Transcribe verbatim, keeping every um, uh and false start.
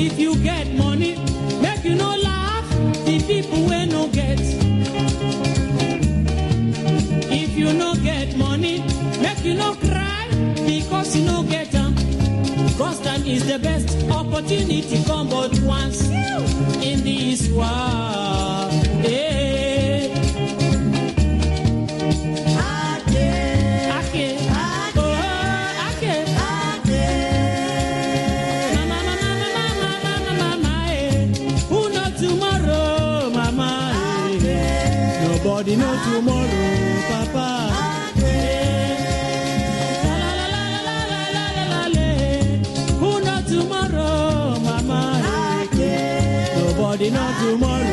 If you get money, make you no laugh the people wey no get. If you no get money, make you no cry because you no get them. Cause time is the best opportunity come but once in this world. Hey. Ake, ake, ake, oh, ake, ake. Mama, mama, mama, mama, mama, eh. Who know tomorrow, mama? Eh. Nobody know tomorrow, papa. Tomorrow, mama, nobody know tomorrow.